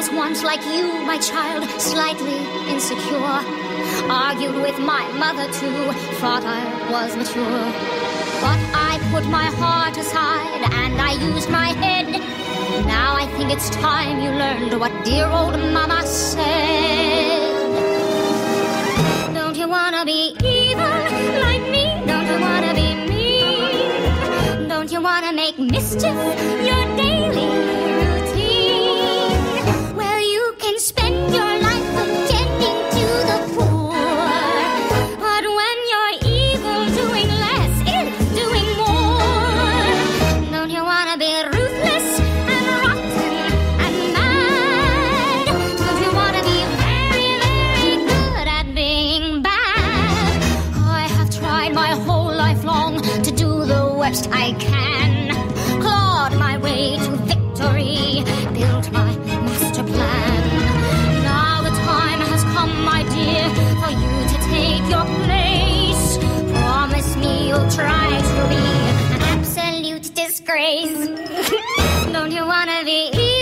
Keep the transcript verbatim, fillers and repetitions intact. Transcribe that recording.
was once like you, my child, slightly insecure. Argued with my mother too, thought I was mature. But I put my heart aside and I used my head. Now I think it's time you learned what dear old mama said. Don't you wanna be evil like me? Don't you wanna be mean? Don't you wanna make mischief your daily routine? Well, you can spend your life attending to the poor, but when you're evil, doing less is doing more. Don't you wanna be ruthless and rotten and mad? Don't you wanna be very, very good at being bad? I have tried my whole life long to do the worst I can, clawed my way to victory, built my master plan. Now the time has come, my dear, for you to take your place. Promise me you'll try to be an absolute disgrace. Don't you wanna be